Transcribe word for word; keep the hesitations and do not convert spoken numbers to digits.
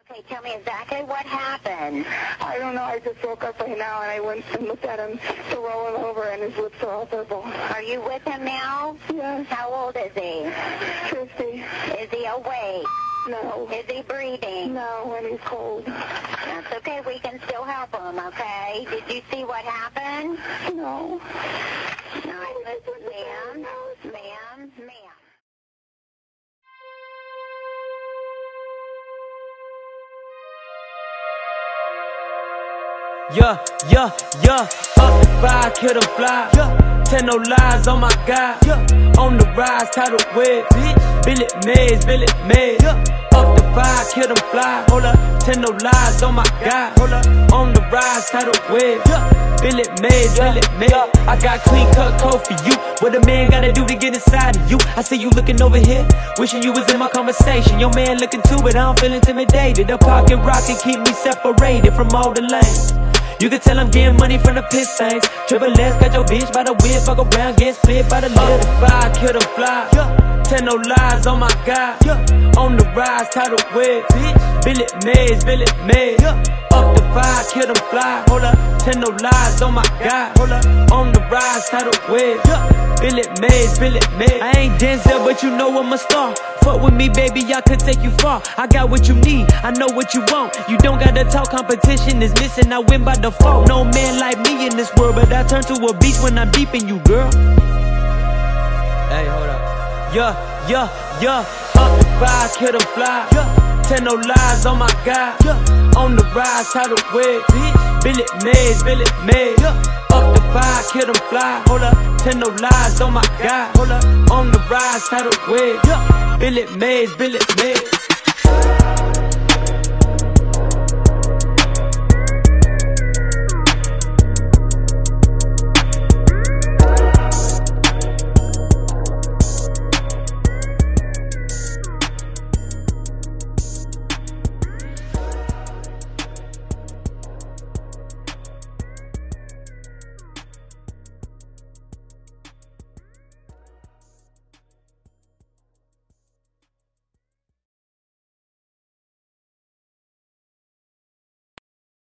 Okay, tell me exactly what happened. I don't know. I just woke up right now and I went and looked at him to roll him over and his lips are all purple. Are you with him now? Yes. How old is he? fifty. Is he awake? No. Is he breathing? No, and he's cold. That's okay. We can still help him, okay? Did you see what happened? No. All right, listen, ma'am. Ma'am, ma'am. Yeah, yeah, yeah, up the fire, kill them fly. Yeah, tell no lies, oh my God. Yeah, on the rise, tidal wave. Bitch, Billet Mays, Billet Mays. Yeah, up the fire, kill them fly. Hold up, tell no lies, oh my God. Hold up, on the rise, tidal wave. Yeah, Billet Mays, Billet Mays. I got clean cut code for you. What a man gotta do to get inside of you? I see you looking over here, wishing you was in my conversation. Your man looking too, but I don't feel intimidated. The pocket rocket keep me separated from all the lanes. You can tell I'm getting money from the piss things. Triple S, got your bitch by the whip. Fuck around, get split by the lip. Fire, kill them fly. Yeah, tell no lies, oh my God. Yeah, on the rise, tidal wave. Bitch, Billet Mays, Billet Mays. Yeah, up the fire, kill them fly. Hold up, tell no lies, oh my God. Hold up, on the rise, tidal wave. Yeah, Billet Mays, Billet Mays. I ain't Denzel, but you know I'm a star. Fuck with me, baby, I could take you far. I got what you need, I know what you want. You don't gotta talk, competition is missing. I win by default. No man like me in this world, but I turn to a beast when I'm deep in you, girl. Hey, hold up. Yeah, yeah, yeah. Up the fire, kill them fly. Yeah, tell no lies, oh my God. Yeah, on the rise, tidal wave. Bitch, Billet Mays, Billet Mays. Yeah, up the fire, kill them fly. Hold up, tell no lies, oh my God. Hold up, on the rise, tidal wave. Yeah, Billet Mays, Billet Mays.